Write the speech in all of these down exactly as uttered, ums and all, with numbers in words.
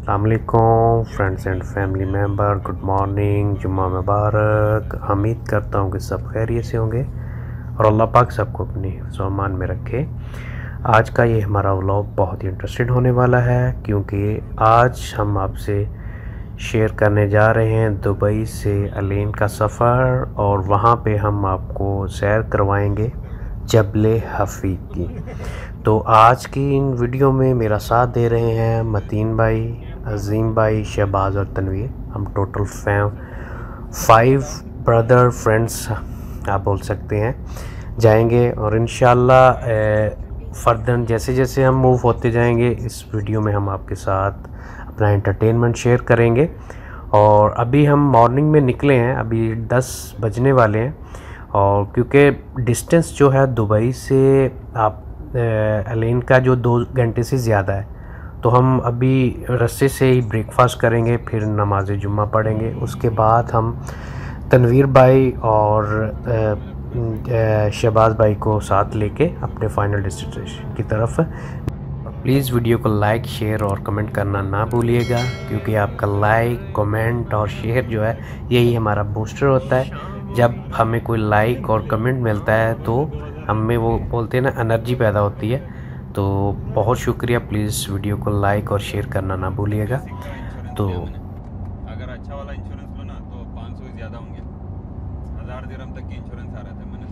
अस्सलामुअलैकुम friends and family member, good morning, जुम्मा मुबारक। उम्मीद करता हूँ कि सब खैरियत से होंगे और अल्लाह पाक सबको अपनी ज़ुबान में रखे। आज का ये हमारा व्लॉग बहुत ही इंटरेस्टेड होने वाला है क्योंकि आज हम आपसे शेयर करने जा रहे हैं दुबई से अलेन का सफ़र और वहाँ पे हम आपको सैर करवाएंगे जबले हफीक की। तो आज की इन वीडियो में मेरा साथ दे रहे हैं मतीन भाई, अजीम भाई, शहबाज और तनवीर। हम total fam five brother friends आप बोल सकते हैं जाएंगे और इंशाल्लाह फर्दन जैसे जैसे हम मूव होते जाएंगे इस वीडियो में हम आपके साथ अपना एंटरटेनमेंट शेयर करेंगे। और अभी हम मॉर्निंग में निकले हैं, अभी दस बजने वाले हैं और क्योंकि डिस्टेंस जो है दुबई से आप अलेन का जो दो घंटे से ज़्यादा है, तो हम अभी रास्ते से ही ब्रेकफास्ट करेंगे, फिर नमाज जुम्मा पढ़ेंगे। उसके बाद हम तनवीर भाई और शहबाज भाई को साथ लेके अपने फाइनल डेस्टिनेशन की तरफ। प्लीज़ वीडियो को लाइक, शेयर और कमेंट करना ना भूलिएगा क्योंकि आपका लाइक, कमेंट और शेयर जो है यही हमारा बूस्टर होता है। जब हमें कोई लाइक और कमेंट मिलता है तो हमें वो बोलते हैं ना एनर्जी पैदा होती है। तो बहुत शुक्रिया, प्लीज़ वीडियो को लाइक और शेयर करना ना भूलिएगा। तो अगर अच्छा वाला इंश्योरेंस लो ना तो पाँच सौ ज़्यादा होंगे, हज़ार दिरहम तक की इंश्योरेंस आ रहा था। मैंने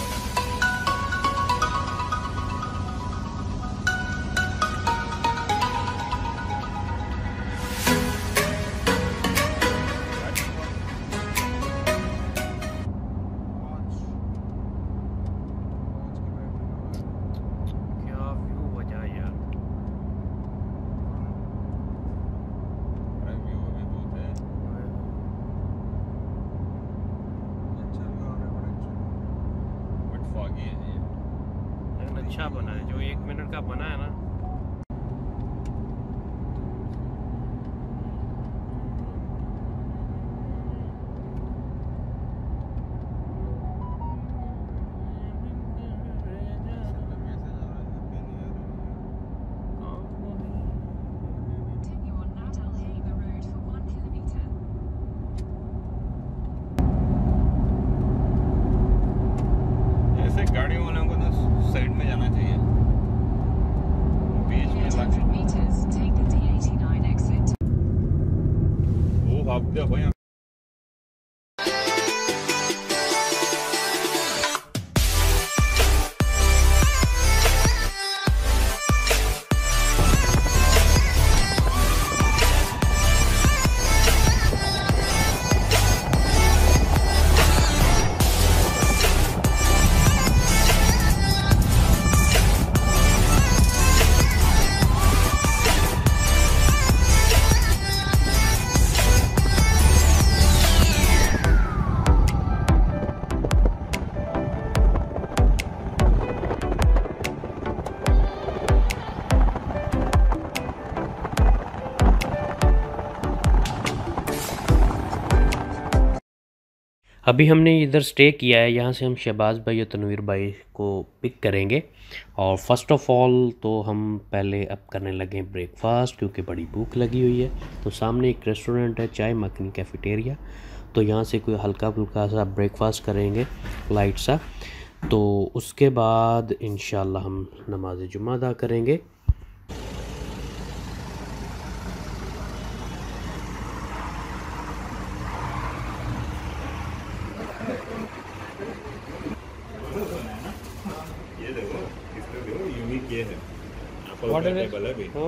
अच्छा बना है, जो एक मिनट का बना है ना। ऐसे गाड़ियों वालों को ना साइड में जाना चाहिए, बीच में वो भाग दे भाई। अभी हमने इधर स्टे किया है, यहाँ से हम शहबाज भाई और तनवीर भाई को पिक करेंगे। और फर्स्ट ऑफ़ ऑल तो हम पहले अब करने लगे ब्रेकफास्ट क्योंकि बड़ी भूख लगी हुई है। तो सामने एक रेस्टोरेंट है, चाय मखनी कैफेटेरिया, तो यहाँ से कोई हल्का फुल्का सा ब्रेकफास्ट करेंगे, लाइट सा। तो उसके बाद इंशाल्लाह हम नमाज जुम्मा अदा करेंगे। ये देखो, इसमें देखो यूनिक ये है, What is it? है भी।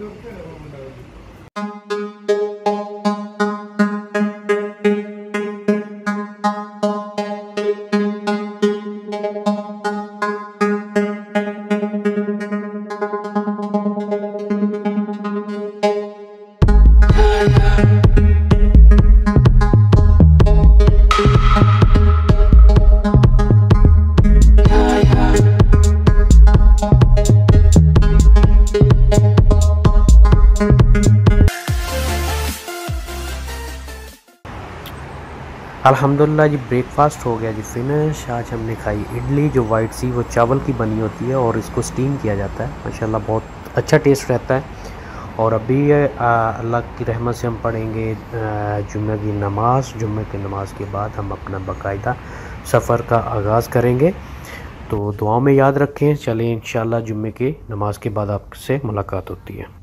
अल्हम्दुलिल्लाह जी ब्रेकफास्ट हो गया जी फिनिश। आज हमने खाई इडली, जो वाइट सी वो चावल की बनी होती है और इसको स्टीम किया जाता है। माशाल्लाह बहुत अच्छा टेस्ट रहता है और अभी अल्लाह की रहमत से हम पढ़ेंगे जुम्मे की नमाज़। जुम्मे की नमाज़ के बाद हम अपना बाकायदा सफ़र का आगाज़ करेंगे। तो दुआओं में याद रखें। चलें इंशाअल्लाह जुम्मे की नमाज़ के बाद आपसे मुलाकात होती है।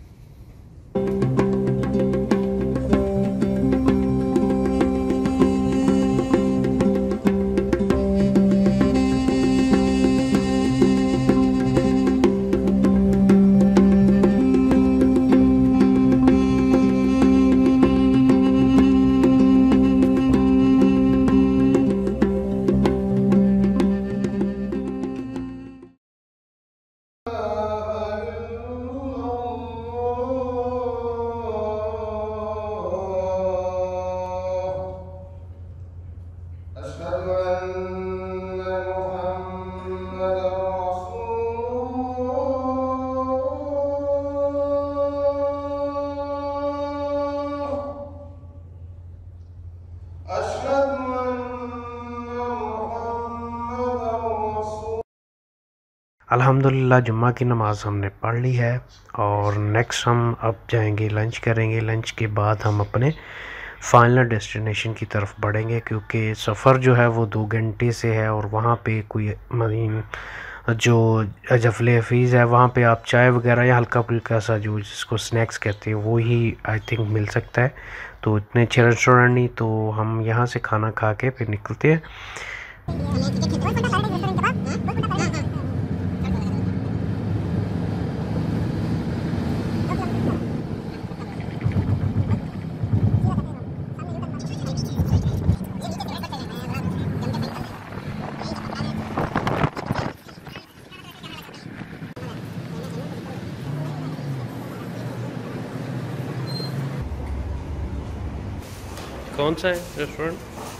अल्हम्दुलिल्लाह जुम्मा की नमाज़ हमने पढ़ ली है और नेक्स्ट हम अब जाएंगे लंच करेंगे। लंच के बाद हम अपने फाइनल डेस्टिनेशन की तरफ बढ़ेंगे, क्योंकि सफ़र जो है वो दो घंटे से है और वहाँ पे कोई मरीन जो जफले हफीज़ है वहाँ पे आप चाय वगैरह या हल्का फुल्का सा जो जिसको स्नैक्स कहते हैं वो ही आई थिंक मिल सकता है। तो इतने अच्छे रेस्टोरेंट नहीं, तो हम यहाँ से खाना खा के फिर निकलते हैं। कौन सा है रेस्टोरेंट?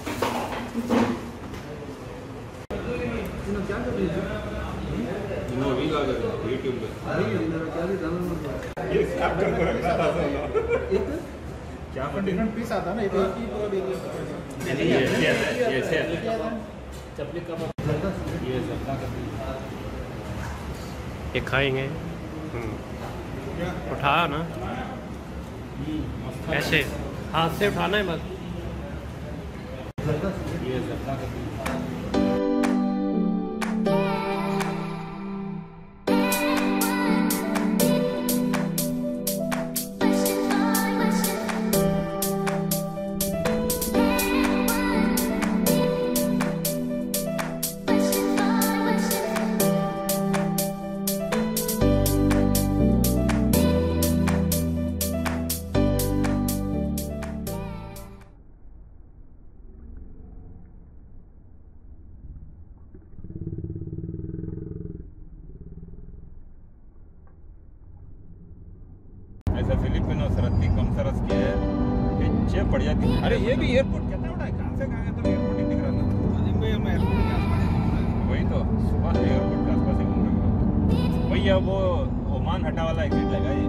पीस आता ना ये खाएंगे उठा ना, ऐसे हाथ से उठाना है बस। ऐसा फिलिपिनो सरहदी कम सरस की है पिछे बढ़िया दिख। अरे ये भी एयरपोर्ट कितना बड़ा है, कहाँ से कहाँ गया तो एयरपोर्ट ही दिख रहा था। भाई हम एयरपोर्ट के आसपास, वही तो सुबह एयरपोर्ट के आसपास ही घूम रहे हो। वही है वो ओमान हटा वाला एग्जिट लगा ये।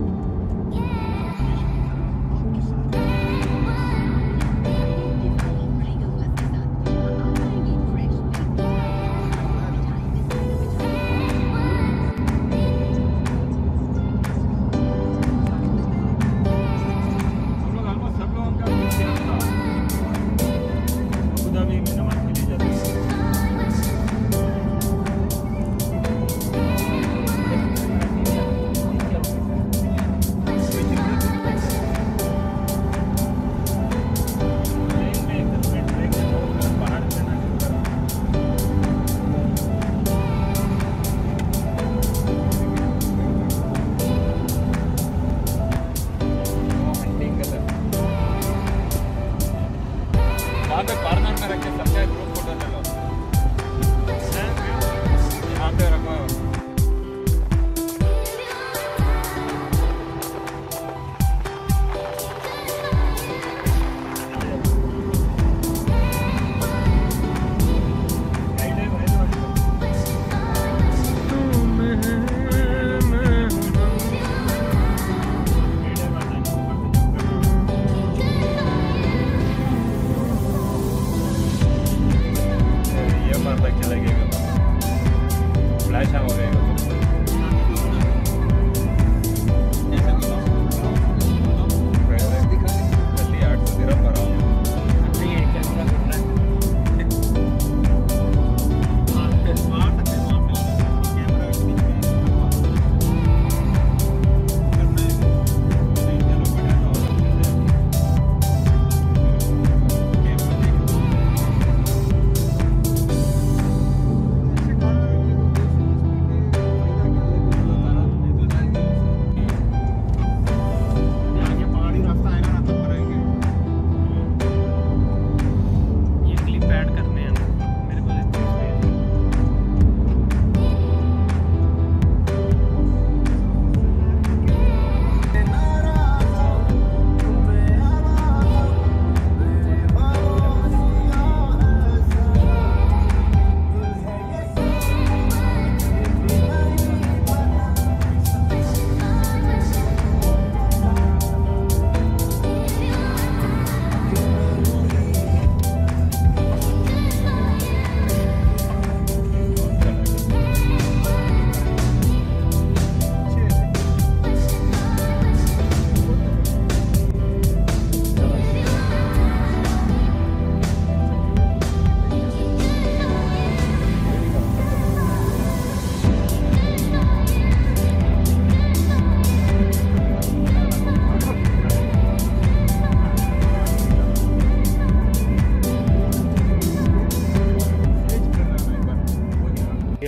वहाँ पे कॉर्नर में रख के सबसे ग्रुप फोटो चलो, यहाँ पे रखो।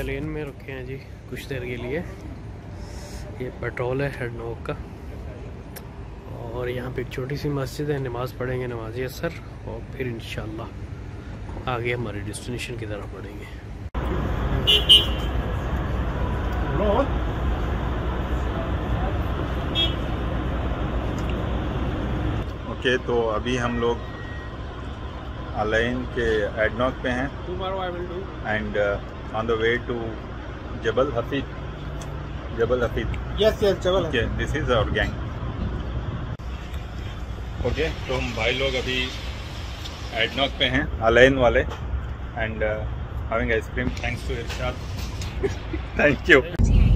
लेन में रुके हैं जी कुछ देर के लिए। ये पेट्रोल है हेडनोक का, और यहाँ पे एक छोटी सी मस्जिद है, नमाज़ पढ़ेंगे नमाज असर, और फिर इंशाल्लाह आगे हमारे डेस्टिनेशन की तरफ बढ़ेंगे। ओके okay, तो अभी हम लोग अलैन के एडनॉक पे हैं and on the way to Jebel Hafeet. Jebel Hafeet yes yes Jebel okay, this is our gang. Okay, तो हम भाई लोग अभी एडनॉक पे हैं अलैन वाले and having ice cream thanks to Irshad. Thank you.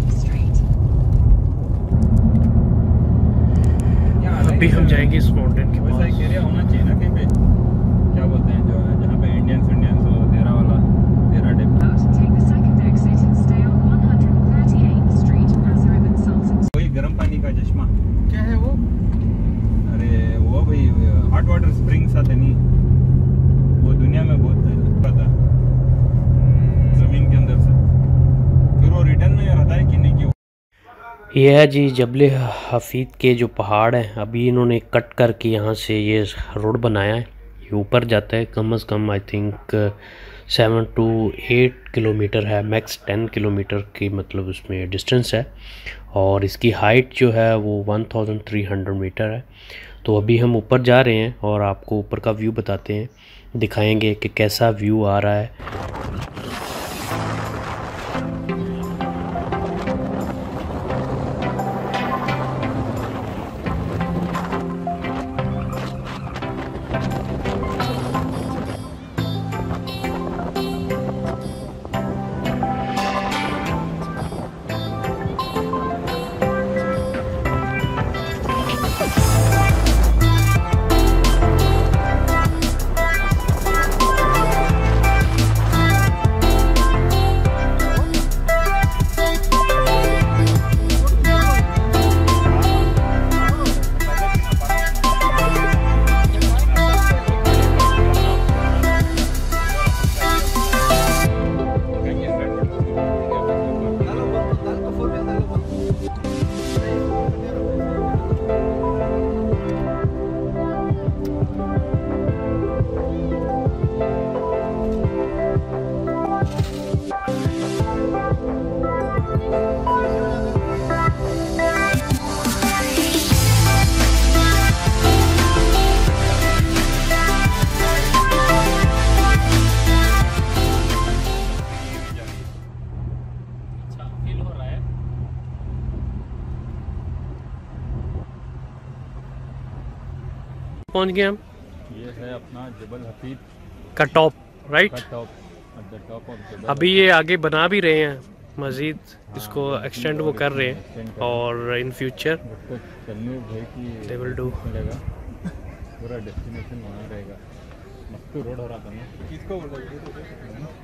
अभी हम जाएंगे इस माउंटेन के वैसा एक एरिया होना चाहिए ना कहीं पे, क्या बोलते हैं जो जहाँ पे इंडियंस इंडियंस हो, देरा वाला देरा डिप। वही गर्म पानी का चश्मा क्या है वो? अरे वो भाई हॉट वाटर स्प्रिंग सा था नहीं, वो दुनिया में बहुत पता जमीन के अंदर से, फिर वो रिटर्न में रहता है कि नहीं कि ये है जी जबल हफीद के जो पहाड़ हैं, अभी इन्होंने कट करके यहाँ से ये रोड बनाया है। ये ऊपर जाता है, कम से कम I think seven to eight kilometre है, मैक्स टेन किलोमीटर की मतलब उसमें डिस्टेंस है, और इसकी हाइट जो है वो one thousand three hundred metre है। तो अभी हम ऊपर जा रहे हैं और आपको ऊपर का व्यू बताते हैं, दिखाएंगे कि कैसा व्यू आ रहा है। पहुंच गए हम, ये है अपना जबल हफीद का top right. Top at the top of Jebel. अभी ये आगे बना भी रहे हैं मज़ीद, इसको एक्सटेंड वो कर रहे हैं, और इन फ्यूचर चलने भाई की दे विल डू। मिलेगा, पूरा डेस्टिनेशन वहाँ रहेगा। मस्त रोड हो रहा था ना, किसको बोल रहे हो?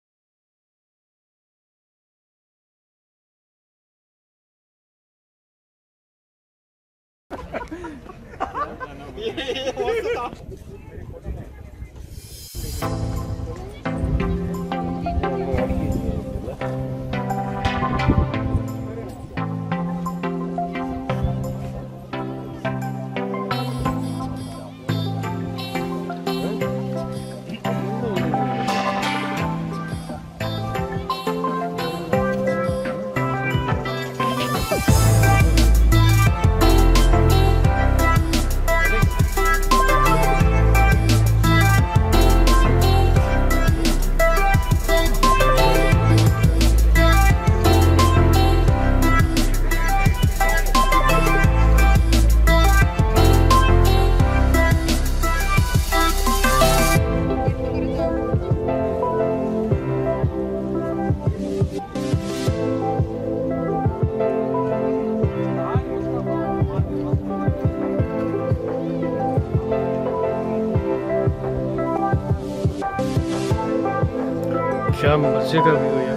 क्या मजे का व्यू है।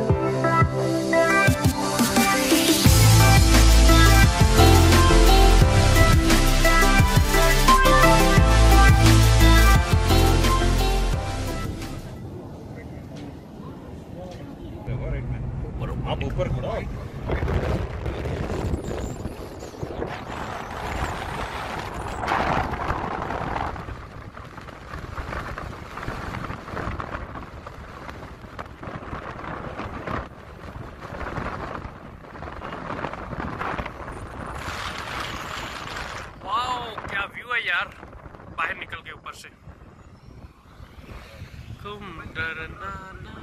बाहर निकल के ऊपर से। तुम डरना ना।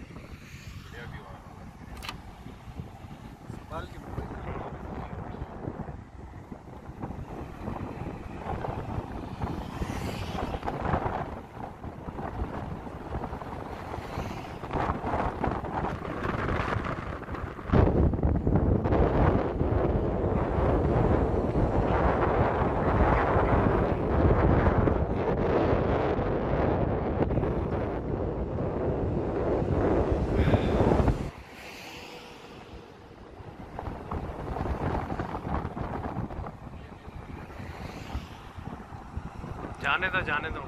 जाने दो जाने दो।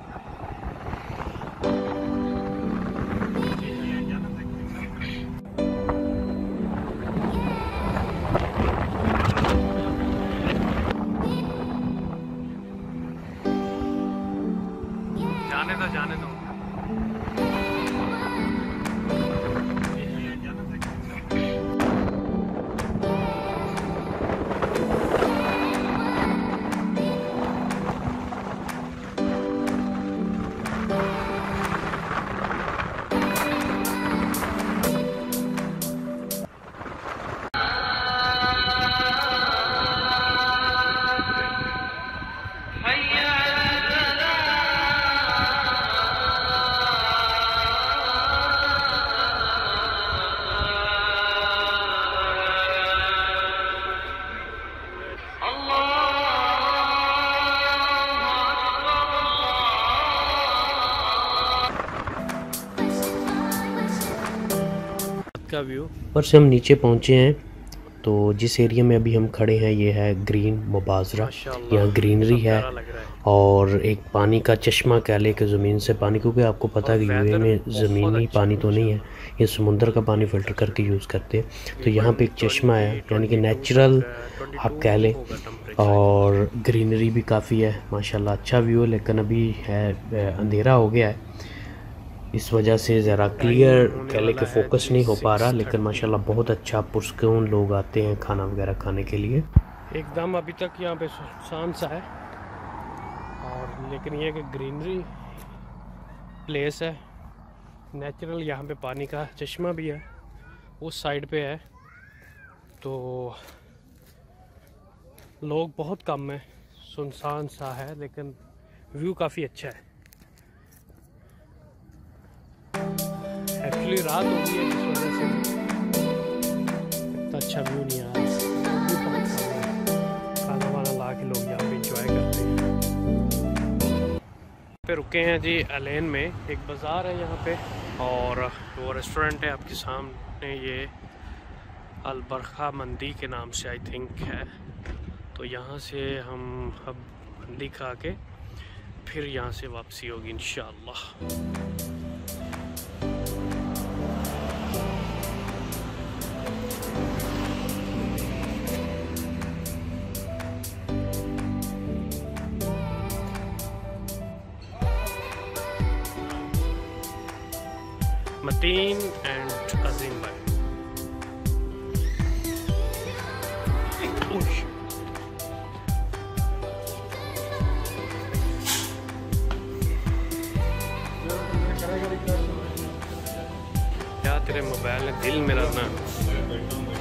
जाने दो जाने दो। का व्यू पर से हम नीचे पहुंचे हैं। तो जिस एरिया में अभी हम खड़े हैं ये है ग्रीन मुबाजरा, यहाँ ग्रीनरी है और एक पानी का चश्मा कह ले के ज़मीन से पानी, क्योंकि आपको पता है कि यूएई में ज़मीनी पानी तो नहीं है, ये समुंदर का पानी फ़िल्टर करके यूज़ करते हैं। तो यहाँ पे एक चश्मा है, यानी कि नेचुरल आप कह लें, और ग्रीनरी भी काफ़ी है माशाल्लाह, अच्छा व्यू है। लेकिन अभी है अंधेरा हो गया है, इस वजह से ज़रा क्लियर कह ले के फोकस नहीं हो पा रहा। लेकिन माशाल्लाह बहुत अच्छा पुरस्कून लोग आते हैं खाना वगैरह खाने के लिए। एकदम अभी तक यहाँ पे सुनसान सा है, और लेकिन ये कि ग्रीनरी प्लेस है, नेचुरल। यहाँ पे पानी का चश्मा भी है, उस साइड पे है। तो लोग बहुत कम है, सुनसान सा है, लेकिन व्यू काफ़ी अच्छा है। एक्चुअली रात हो गई है, इस वजह से इतना अच्छा व्यू नहीं आ रहा। खाना वाना ला के लोग यहाँ पे इंजॉय करते हैं। पे रुके हैं जी अलेन में, एक बाज़ार है यहाँ पे, और वो रेस्टोरेंट है आपके सामने, ये अलबरखा मंदी के नाम से आई थिंक है। तो यहाँ से हम अब मंदी खा के फिर यहाँ से वापसी होगी इंशाअल्लाह। मतीन एंड अजीम भाई, क्या तेरे मोबाइल ने दिल मेरा ना